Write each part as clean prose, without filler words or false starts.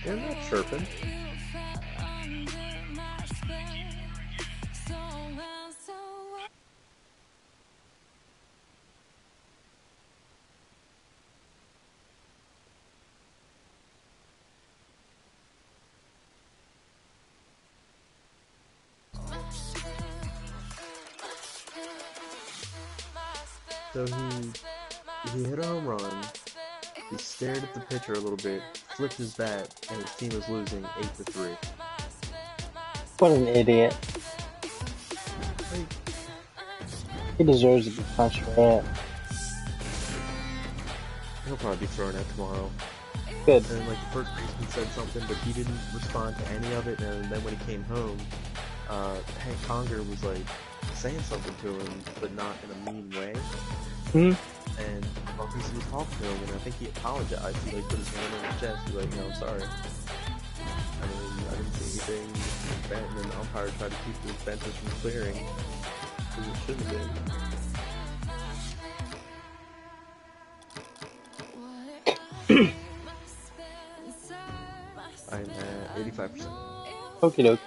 They're not chirping. So he hit a home run. He stared at the pitcher a little bit, flipped his bat, and his team was losing 8-3. What an idiot. Like, He deserves to be punched for that. he'll probably be thrown out tomorrow. Good. And like the first baseman said something, but he didn't respond to any of it. And then when he came home, Hank Conger was like saying something to him, but not in a mean way. And Marcus was talking to him, and I think he apologized. He like put his hand on his chest. He's like, I'm sorry. I didn't see anything bent, and the umpire tried to keep the benches from clearing, because it shouldn't have been. I'm at 85%. Okie doke.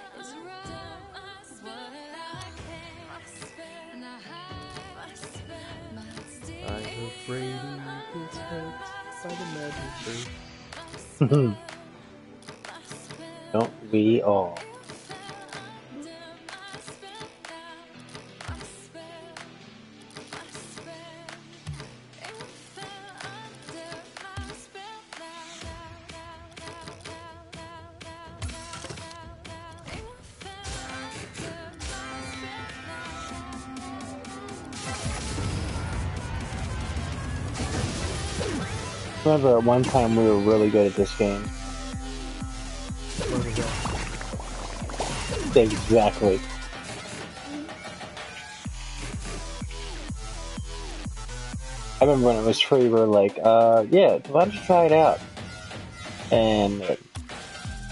I hope Brady gets hurt by the Magic. Don't we all? I remember at one time we were really good at this game. What was that? Exactly. I remember when it was free, we were like, yeah, why don't you try it out? And the I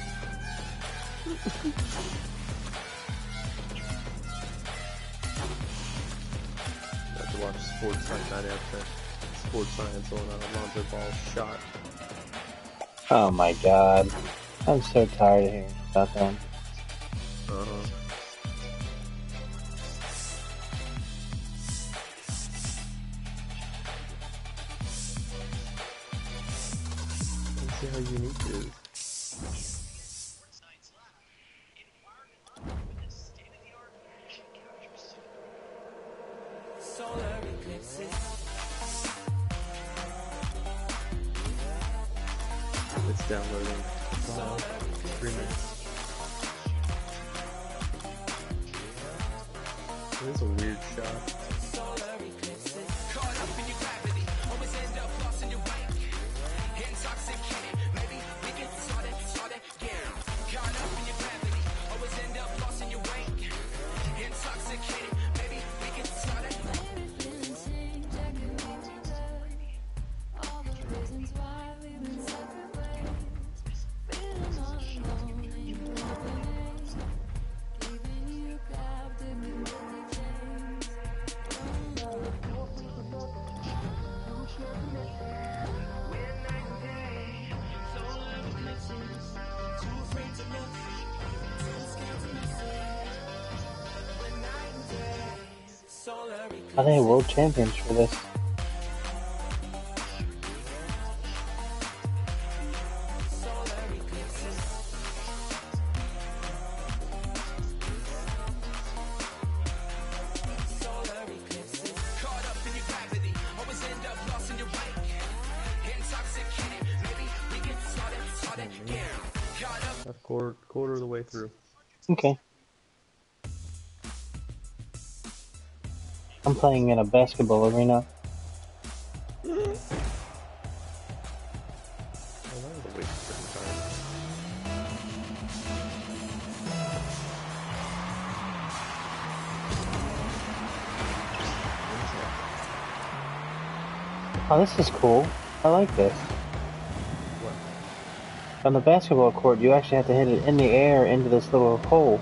have to watch Sports Science. I'd have to Sports Science on Alonzo Ball's shot. Oh my god. I'm so tired of hearing about them. Let's see how unique it is. It's downloading. 3 minutes. It is a weird shot. Are they world champions for this? Quarter of the way through. Okay. I'm playing in a basketball arena. Oh, this is cool. I like this. What? On the basketball court, you actually have to hit it in the air into this little hole.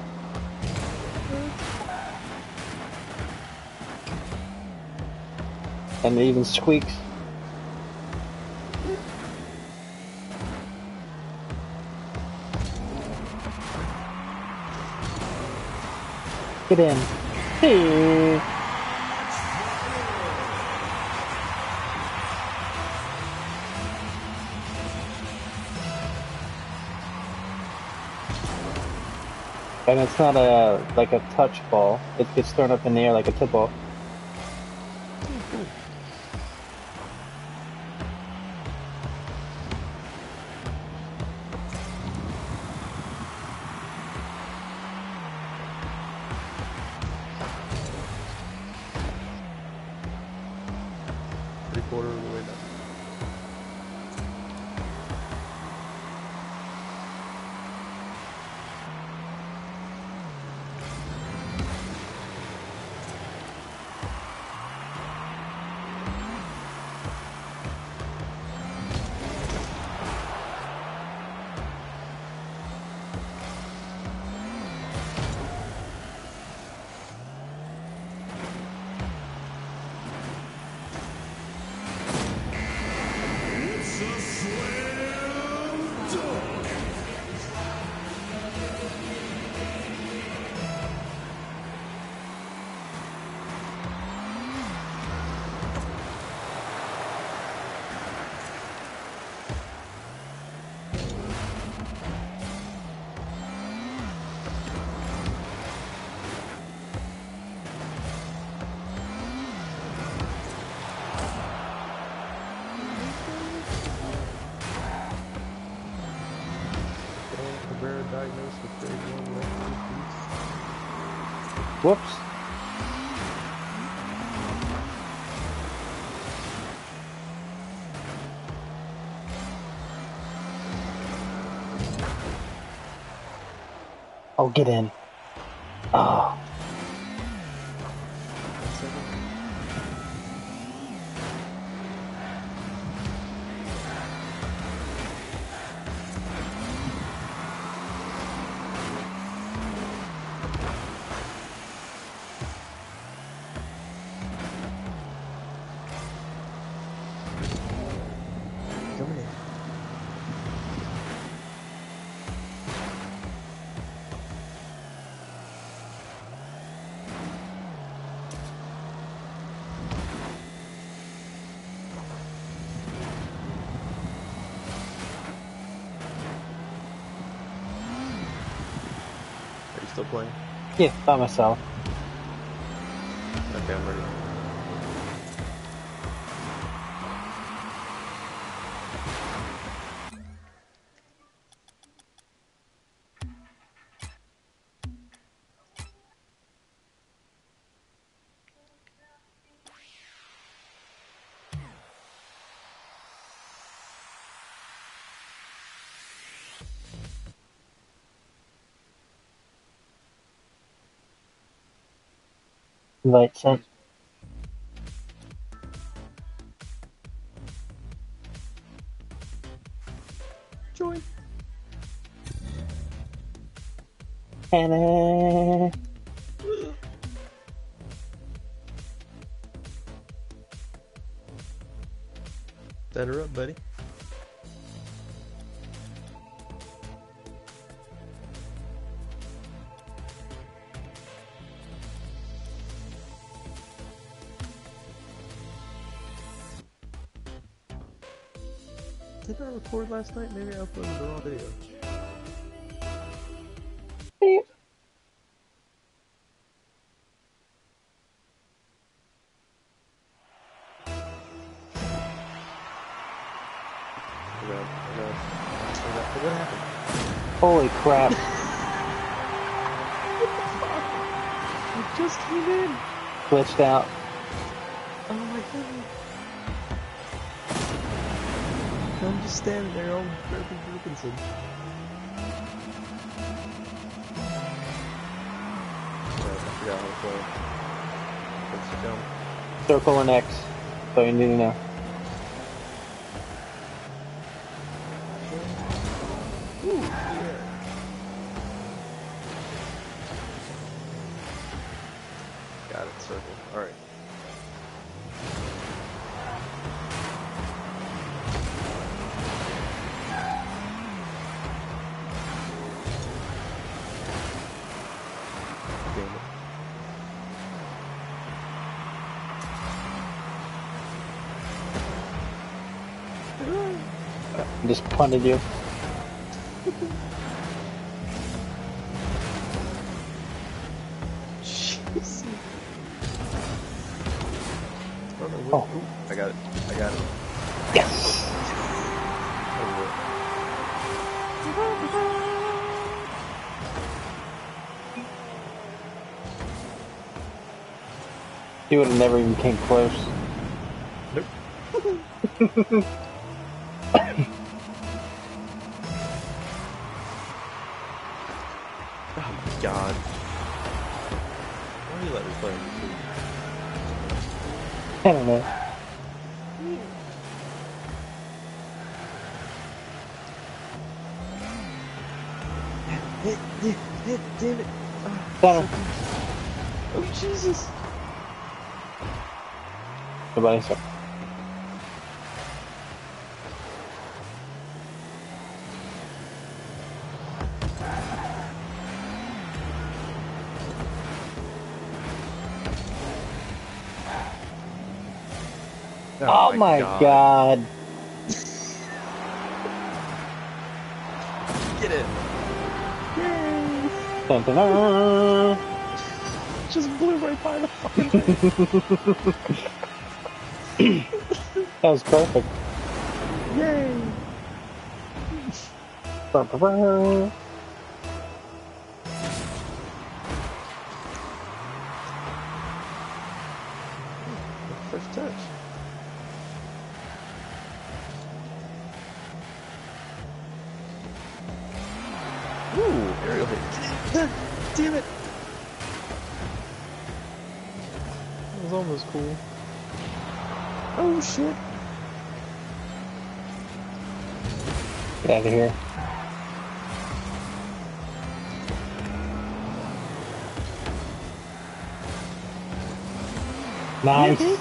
And it even squeaks. Get in. Hey. And it's not like a touch ball. It gets thrown up in the air like a tip ball. Three-quarter of the way down. Cabrera diagnosed with grade 1 left disease. Whoops. Oh, get in. Oh. Coming in. Are you still playing? Yeah, by myself. Okay, I'm ready. Invite sent. Join. Hannah. Set her up, buddy. Did I record last night? Maybe I uploaded the wrong video. Beep. What happened? Holy crap. I just came in. Glitched out. Oh my god. I'm just standing there all broken Wilkinson. I forgot how to play. What's the jump? Circle and X. That's all you need to know. Ooh, yeah. Got it, circle. Alright. Damn it. Just punted you. Jeez. Oh. I got it. I got it. Yes! You would have never even came close. Nope. Oh my god. Why do you let me play this? I don't know. Damn it. Center. Oh, Jesus. Nobody saw. Oh my god. Get it. Yay. Dun, dun, dun. Just blew right by the fucking thing. That was perfect. Yay. First touch. Ooh, aerial hit. Damn it. That was almost cool. Oh shit. Get out of here. Nice. Yeah,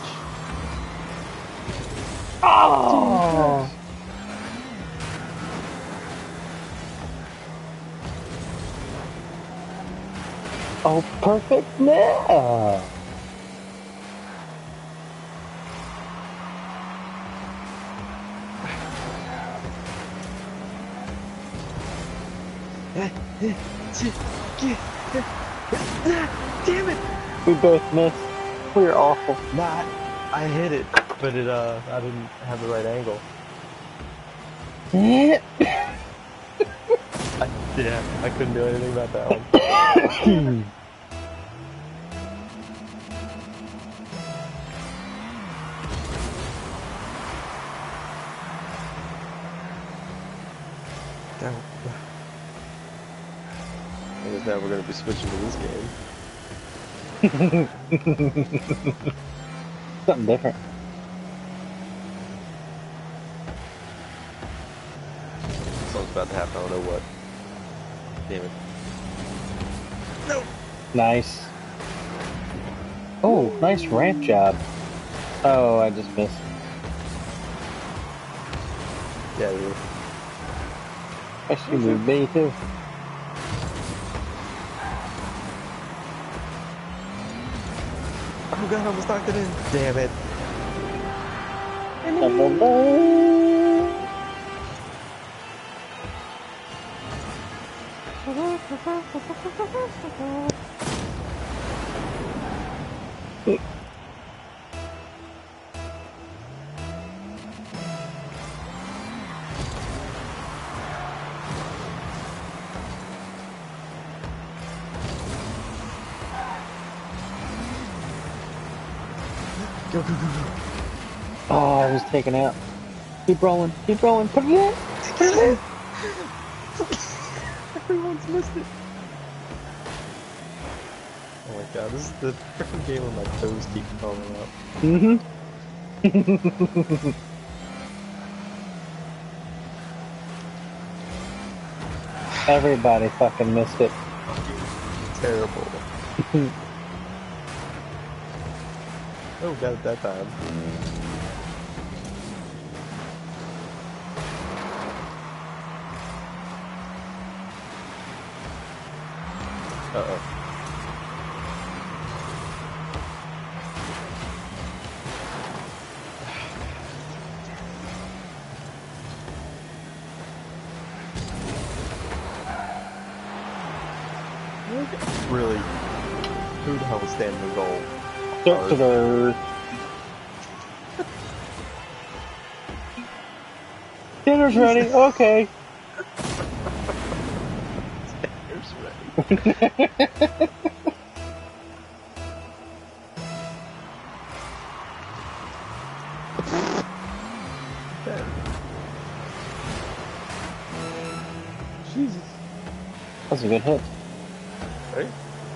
Oh. Oh, perfect. No. Damn it! We both missed. We are awful. Nah, I hit it, but I didn't have the right angle. I couldn't do anything about that one. I guess now we're gonna be switching to this game. Something different. Something's about to happen, I don't know what. Damn it. No! Nice. Oh, nice ramp job. Oh, I just missed. Yeah, you. Actually, moved me too. Oh god, I almost knocked it in. Damn it. Go, go, go, go. Oh, I was taken out. Keep rolling, put it in. Everyone's missed it. Oh my god, this is the freaking game where my toes keep falling out. Mm-hmm. Everybody fucking missed it. Terrible. Oh, got it that time. Uh-oh. Really, who the hell was standing in goal? Dinner's ready. Okay. Dinner's ready. Jesus. That's a good hit. Right?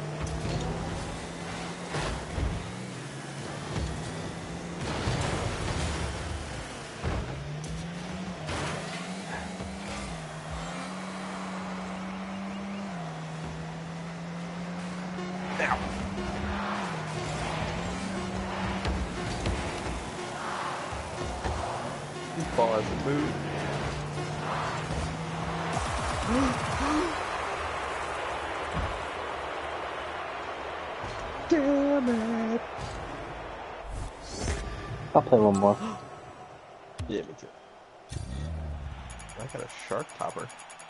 Ow. This ball hasn't moved. Damn it! I'll play one more. Yeah, me too. I got a shark topper.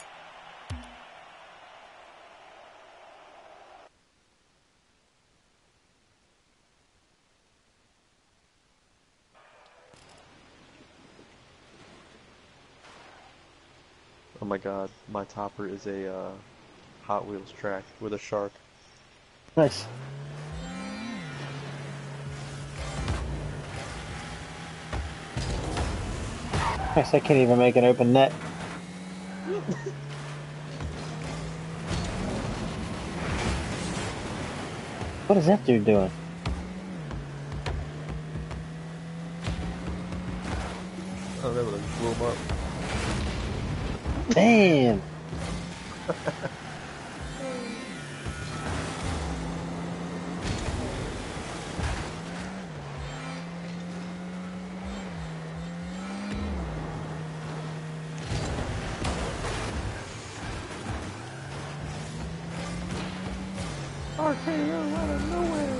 Oh my god, my topper is a Hot Wheels track with a shark. Nice. Nice, I can't even make an open net. What is that dude doing? Oh, they would have blew him up. Damn! RKO out of nowhere!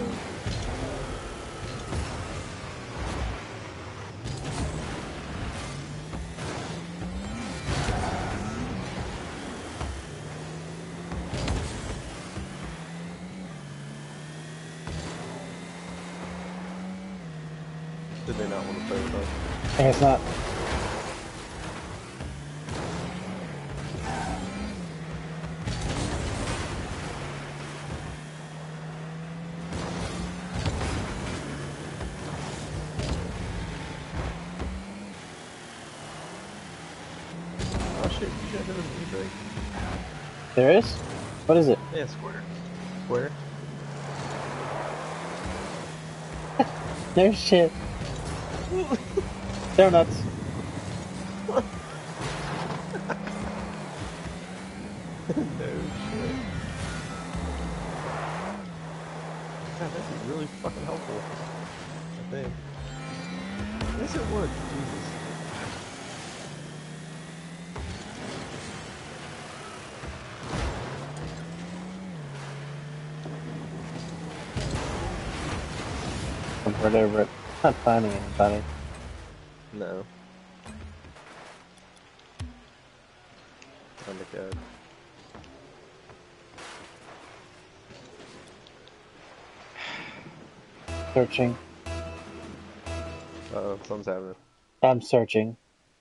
Did they not want to play with us? I guess not. Oh shit, you got another break. There is? What is it? Yeah, square. Square? There's shit. Donuts. No shit. God, that'd be really fucking helpful. I think. Yes, it would. Jesus. I'm right over it. Not finding anybody. No. Oh my god. Searching. Uh-oh, something's happening. I'm searching.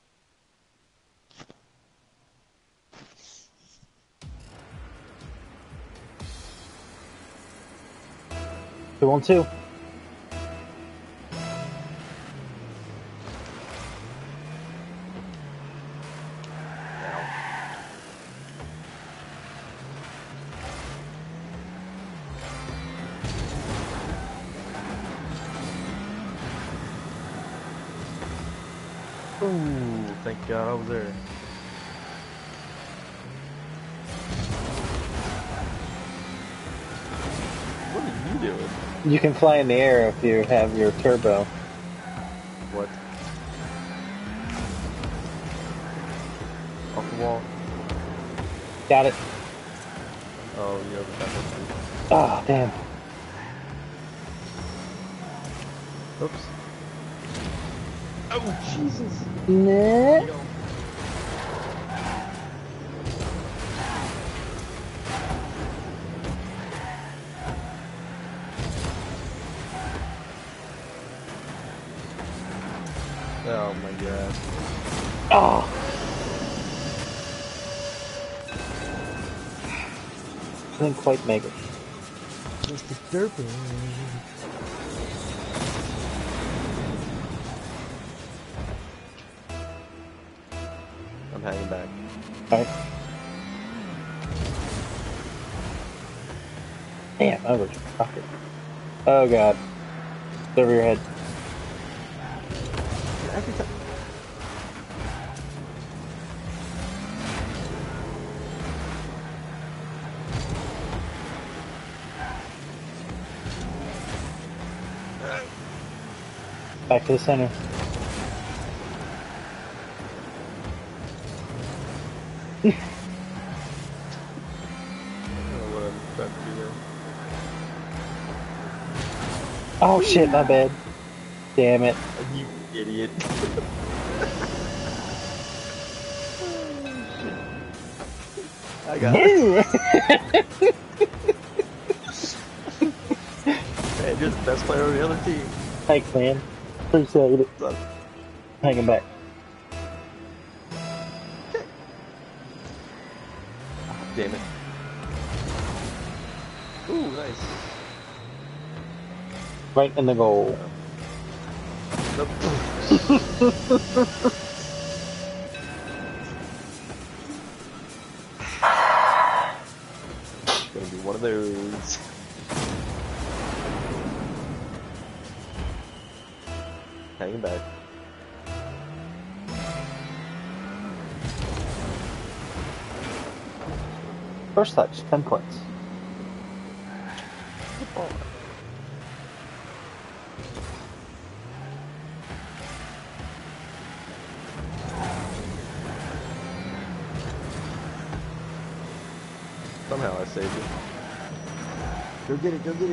Two on two. Ooh, thank God I was there. What are you doing? You can fly in the air if you have your turbo. What? Off the wall? Got it. Oh, you know that one Ah, damn. too. Oops. Oh, Jesus. Nah. Oh my god. Oh! Didn't quite make it. Just disturbing. I'm hanging back. Alright. Damn, I was fucking. Oh god. It's over your head. Every time. Back to the center. I don't know what I'm trying to do there. Oh shit, my bad. Damn it. You idiot. I got it. Hey, you're the best player on the other team. Thanks, man. Appreciate it. Son. Hanging back. Damn it. Ooh, nice. Right in the goal. Nope. It's gonna be one of those. Hanging back. First touch, 10 points. Oh. Somehow I saved it. Go get it, go get it.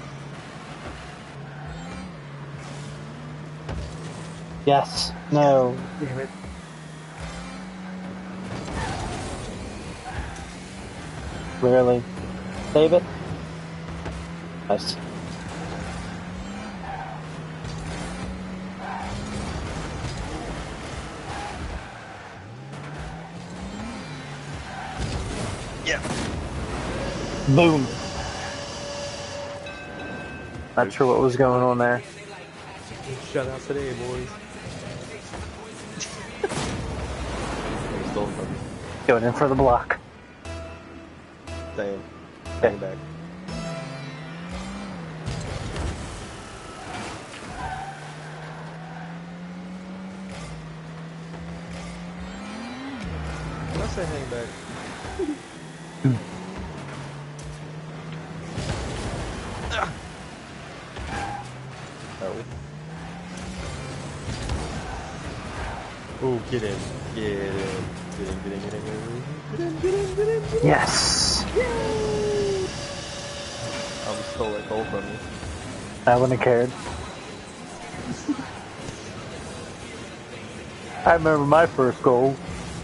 Yes. No. Damn it. Really? Save it? Nice. Yeah. Boom. Not sure what was going on there. Shut out today, boys. Stole from me. Going in for the block. Damn. Hang back. When I say hang back. Oh, get in. Get in. Get in, get in, get in, get in. Get in, get in, get in, get in. Yes. Yay! I almost stole that goal from you. I wouldn't have cared. I remember my first goal.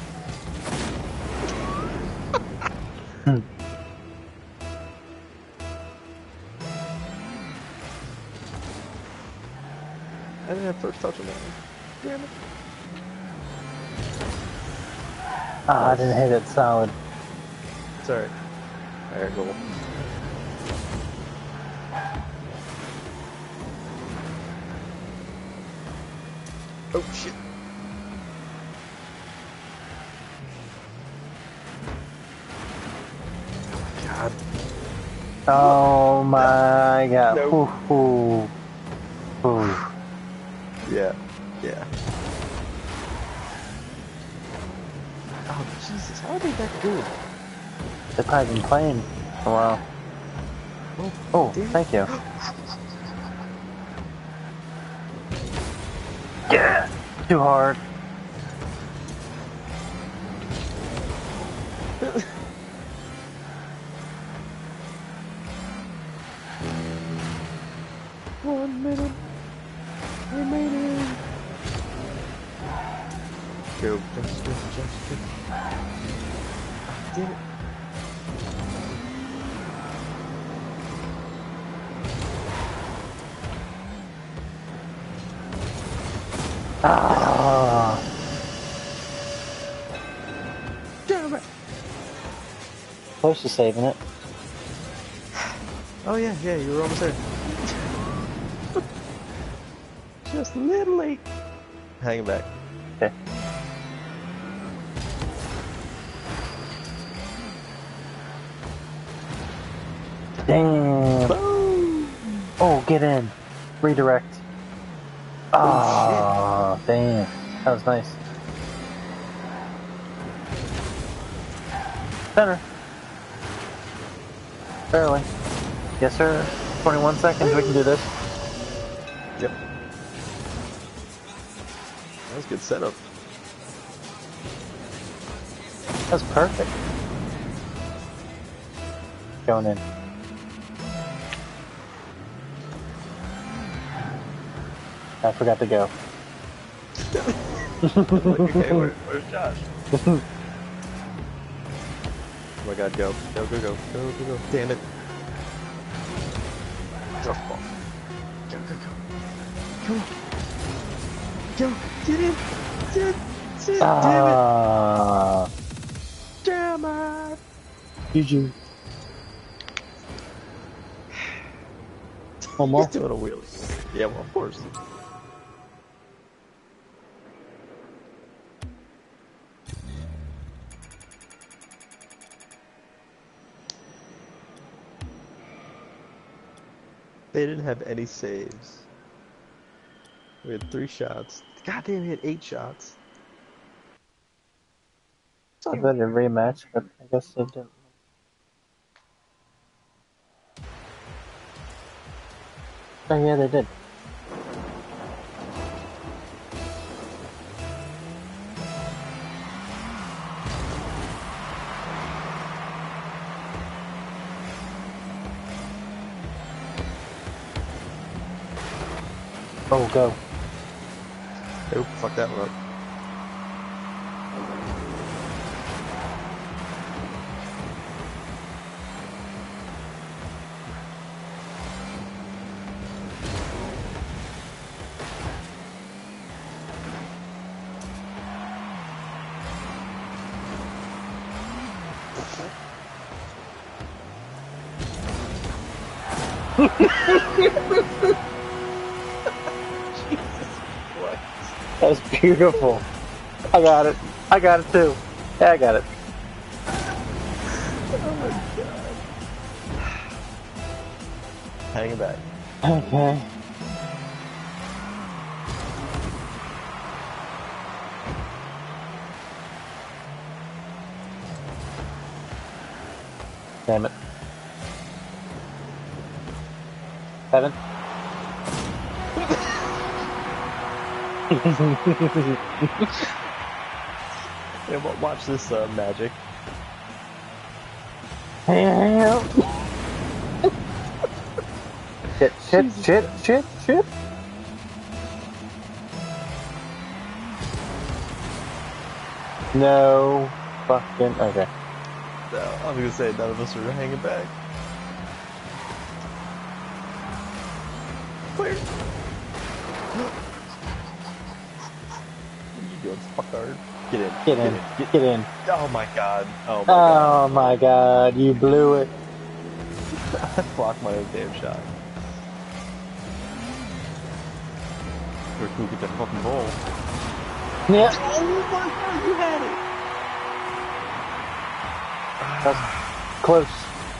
I didn't have first touch on that one. Damn it. Ah, I didn't hit it solid. It's alright. Alright, goal. Oh shit. God. Oh my god. Nope. Ooh, ooh. Ooh. Yeah. Yeah. Oh Jesus, how are they that good? They've probably been playing for a while. Oh, damn it. thank you. Yeah! Too hard. One minute remaining. Go, just. Damn it. Ah. Damn it. Close to saving it. Oh yeah, you were almost there. Just a little late. Hang back. Okay. Damn. Boom. Oh, get in. Redirect. Oh, damn. That was nice. Center. Barely. Yes, sir. 21 seconds, we can do this. Yep. That was a good setup. That's perfect. Going in. I forgot to go. Okay, where's Josh? Oh my god, go. Go. Damn it. Softball. Go. Come on. Go. Get in. Sit. Ah. Damn it. GG. One more? He's doing a wheelie. Yeah, well, of course. They didn't have any saves. We had 3 shots. Goddamn, he had 8 shots. I bet a rematch, but I guess they didn't. Oh yeah, they did. Oh, go. Nope, fuck that one up. That was beautiful. I got it. I got it too. Yeah, I got it. Oh my god. Hang it back. Okay. Damn it. 7. Yeah, watch this magic. Shit. No. Fucking. Okay. No, I was gonna say none of us are hanging back. Clear. What are you doing, fuckard? Get in. Get in. Oh my god. Oh my god, you blew it. I blocked my own damn shot. We're cool, get that fucking ball. Yeah. Oh my god, you had it! That's close.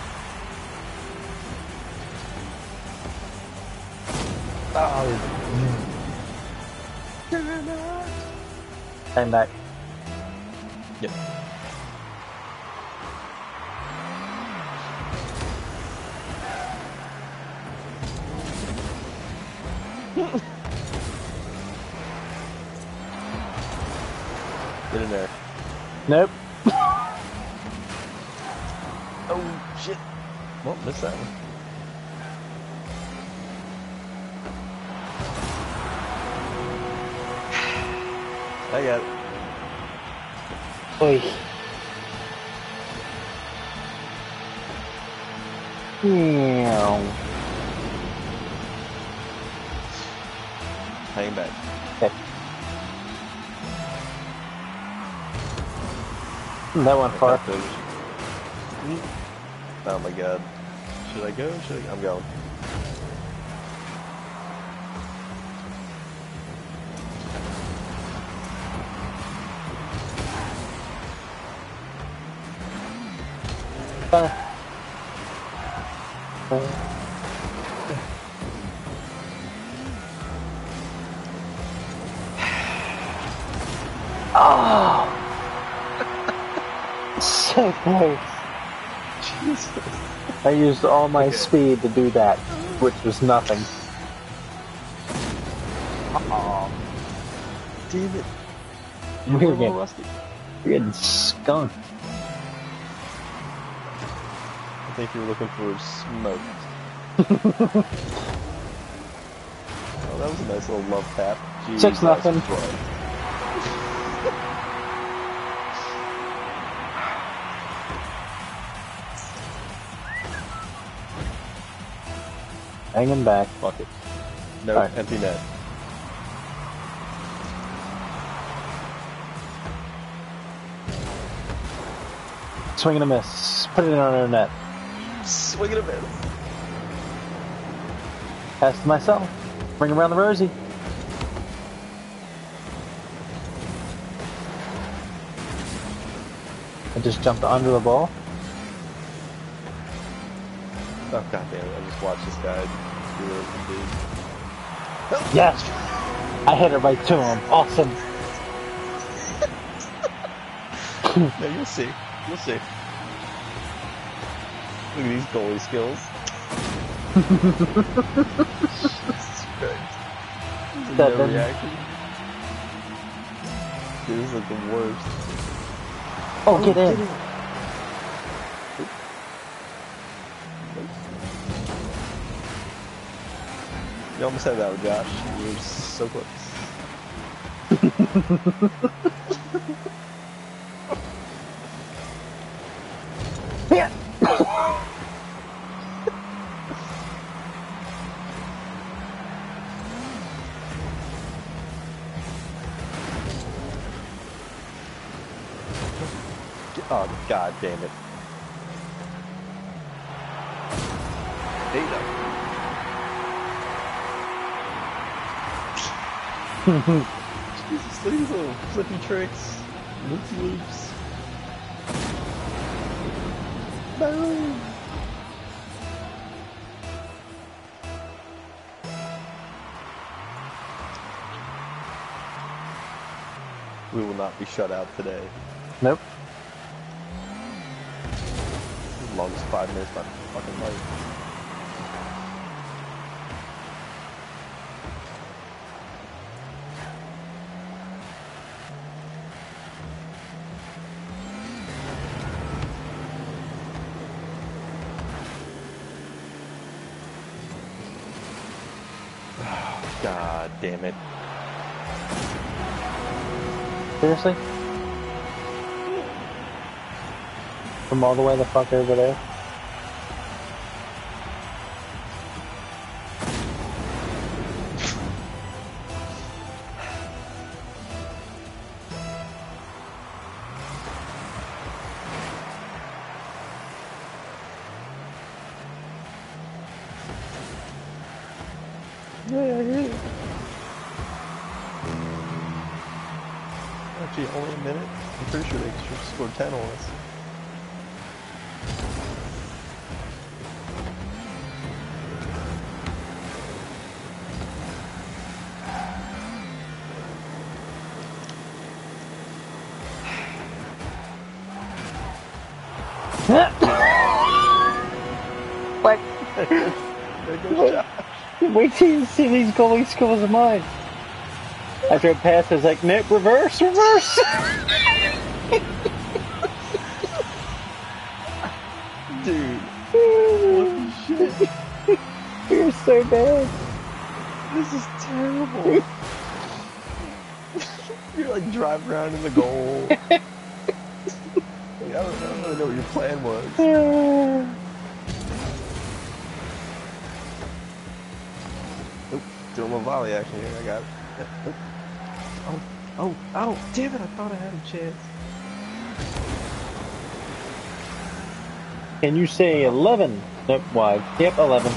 Oh. Came back. Yep. Get in there. Nope. Oh shit. Well, missed that one. I got it. Oi. Meow. Hang back. Okay. That went far. Oh my god. Should I go? I'm going. Oh! So close. Jesus. I used all my speed to do that, which was nothing. Aw. Damn it. We're a little getting, rusty. we're getting skunked. I think you were looking for smoke. Oh, that was a nice little love tap. Jeez, 6-0. Hanging back. Fuck it. No, Right. Empty net. Swing and a miss. Put it in our net. Swing and a miss. Pass to myself. Bring around the Rosie. I just jumped under the ball. Oh god damn it, I just watched this guy do it, dude. Yes! I hit her right to him. Awesome. No, you'll see. You'll see. Look at these goalie skills. Jesus Christ. No Seven. reaction. Dude, this is like the worst. Oh, get in. You almost had that one, Josh. You were so close. Yeah. Oh, god damn it. Data. Jesus, look at these little flippy tricks. Loop-loops. Boom! We will not be shut out today. Nope. Longest 5 minutes of my fucking life. God damn it. Seriously? From all the way the fuck over there? Yeah, I hear you. Actually, only a minute. I'm pretty sure they scored 10 on us. What? There goes Josh. Wait till you see these goalie skills of mine. After it passed, I was like, Nick, reverse, reverse! Dude. What the shit? You're so bad. This is terrible. You're like driving around in the goal. Like, I don't really know what your plan was. Oop, doing a volley action here. I got it. Yep, oop. Oh, damn it! I thought I had a chance. Can you say 11? Nope, wide. Yep, 11.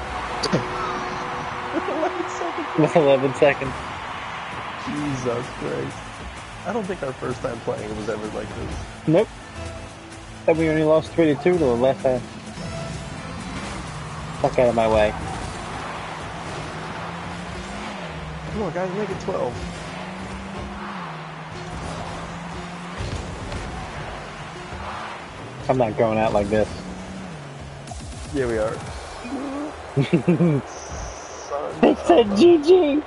With 11 seconds. With 11 seconds. Jesus Christ. I don't think our first time playing was ever like this. Nope. And we only lost 3-2 to the last time. Fuck out of my way. Come on, guys, make it 12. I'm not going out like this. Yeah, we are. They said GG!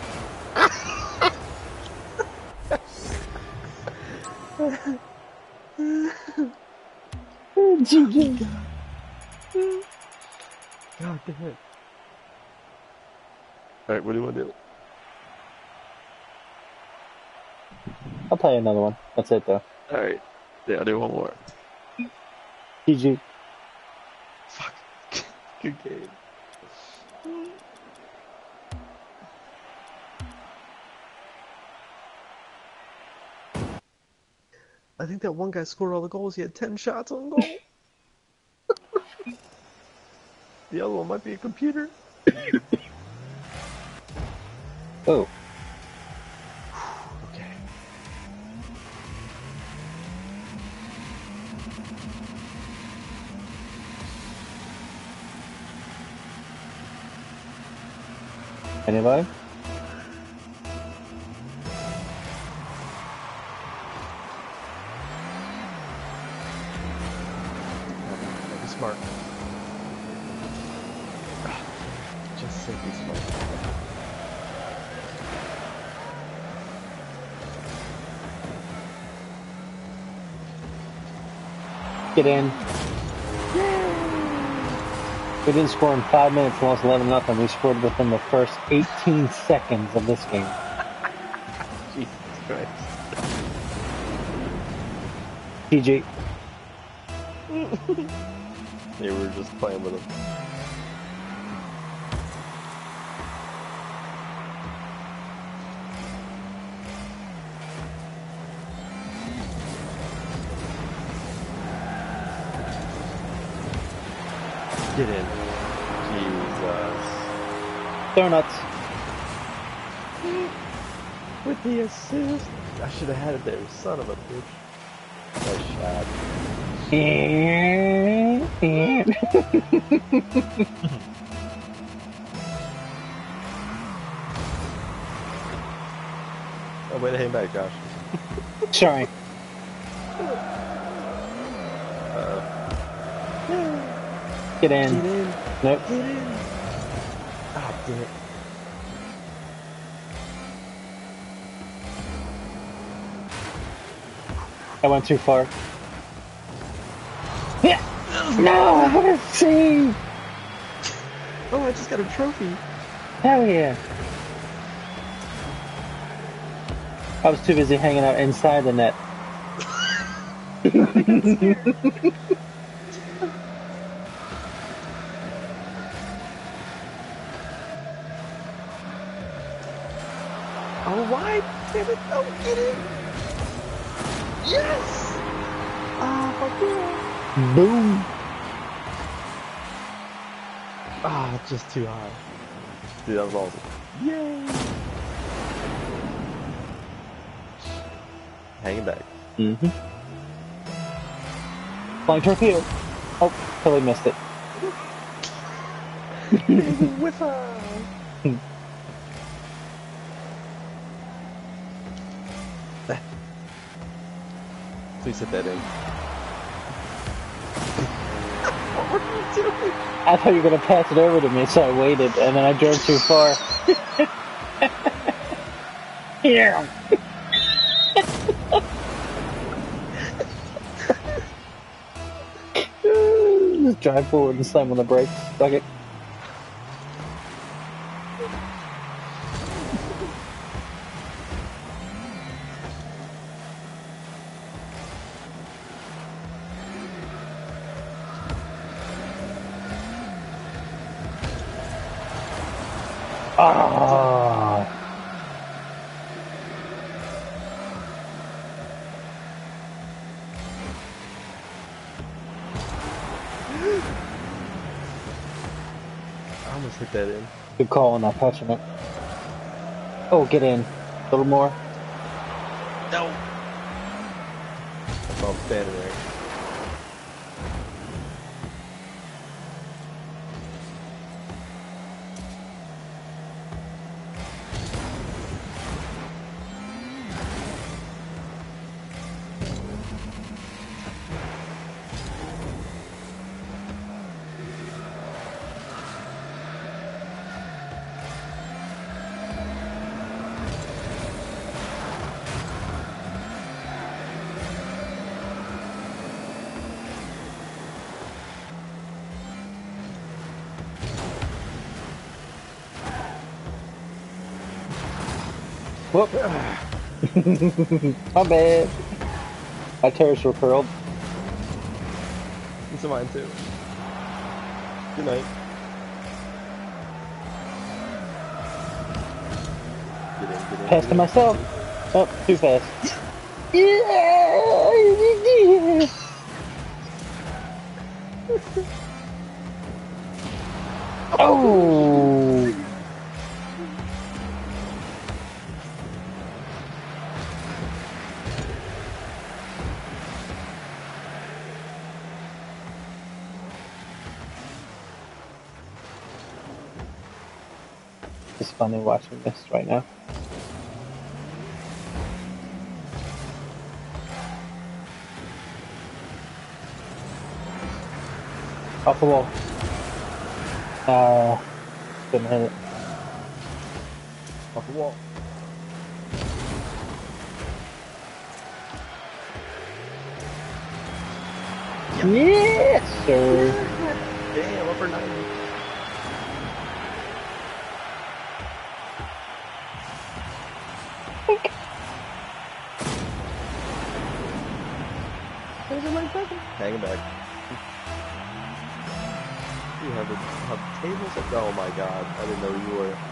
GG! God damn it. Alright, what do you want to do? I'll play another one. That's it though. Alright. Yeah, I'll do one more. GG. Fuck. Good game. I think that one guy scored all the goals. He had 10 shots on goal. The other one might be a computer. Oh. Okay. Anybody? Be smart. Just simply smart. Get in. We didn't score in 5 minutes and lost 11-0. We scored within the first 18 seconds of this game. Jesus Christ. GG. Yeah, we were just playing with him. Get in. Jesus. Donuts. With the assist. I should have had it there. Son of a bitch. Nice shot. Oh, way to hang back, Josh. Sorry. Get in. Get in. Nope. Get in. Ah, damn it. I went too far. Yeah. No, what a save! Oh, I just got a trophy. Hell yeah. I was too busy hanging out inside the net. All right. Damn it. Oh, get in. Yes. Ah, fuck yeah. Boom. Ah, just too high. Dude, that was awesome. Yay. Hanging back. Mm-hmm. Flying torpedo. Oh, totally missed it. Whiffa. Please hit that in. What were you doing? I thought you were going to pass it over to me, so I waited, and then I drove too far. Here. Just drive forward and slam on the brakes. Fuck it. Ah. I almost hit that in. Good call on not touching it. Oh, get in. A little more. No! That's all standing there. Whoop. My bad. My toes were curled. It's mine too. Good night. Get in. Pass to myself. Oh, too fast. Yeah. Oh. It's funny watching this right now. Off the wall. Couldn't hit it. Off the wall. Yes, sir. Damn, upper 90. Hang back. You have tables at, oh my god, I didn't know you were.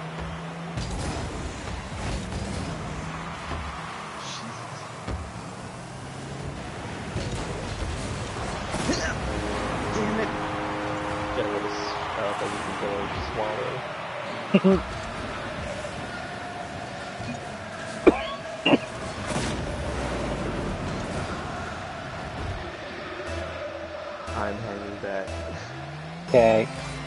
Jesus. Damn it! Get rid of stuff that we can go and swallow. I'm hanging back. Okay.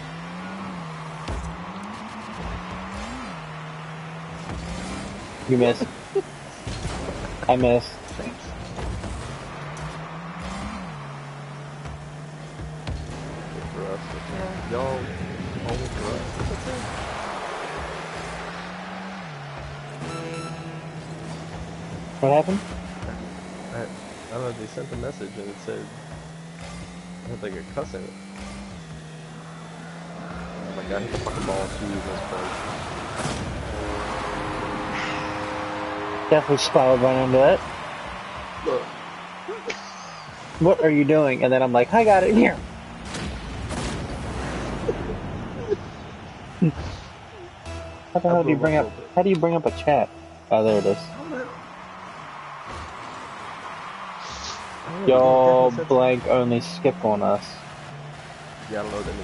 You missed. I missed. Thanks. Good for us. Y'all almost for us. That's it. What happened? I don't know, they sent a message and it said I had like a cuss in it. Oh my god, hit the fucking ball. Jesus Christ. Definitely spiraled right into that. Look. What are you doing? And then I'm like, I got it here. How the hell do you bring up? How do you bring up a chat? Oh, there it is. Y'all blank only skip on us. Yeah, I don't know what that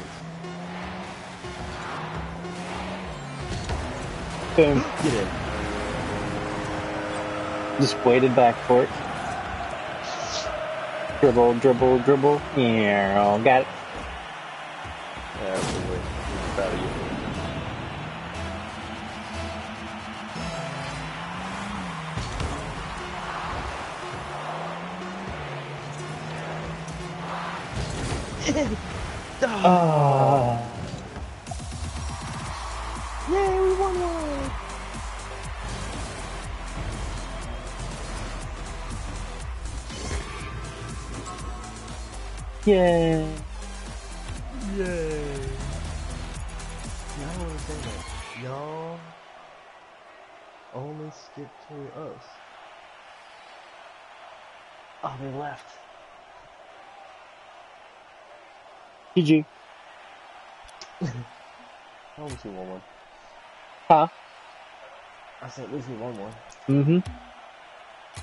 means. Boom. Get in. Just waited back for it. Dribble, dribble, dribble. Yeah, got it. Yeah, absolutely. I'm proud of you. Ah. Yay, we won one! Yay. Yay! Y'all want to say that? Y'all only skipped to us. Oh, they left. GG. I almost we won one. Huh? I said at least we won one. Mm-hmm.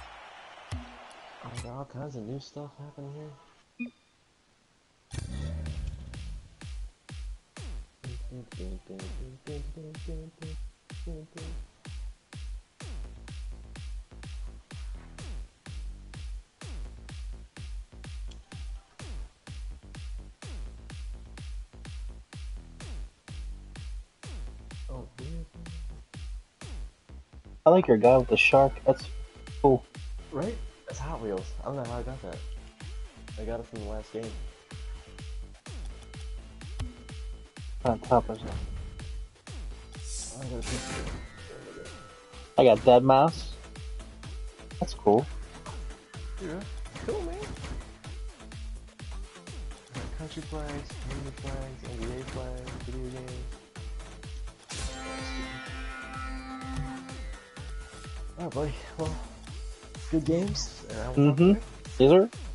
Oh, there all kinds of new stuff happening here. Oh, yeah. I like your guy with the shark. That's cool. Right? That's Hot Wheels. I don't know how I got that. I got it from the last game. On top of it. Oh, I got a piece of it. I got Dead Mouse. That's cool. Yeah. Cool, man. Country flags, community flags, NBA flags, video games. Alright, buddy. Well, good games. And I will talk to you. Yes, sir.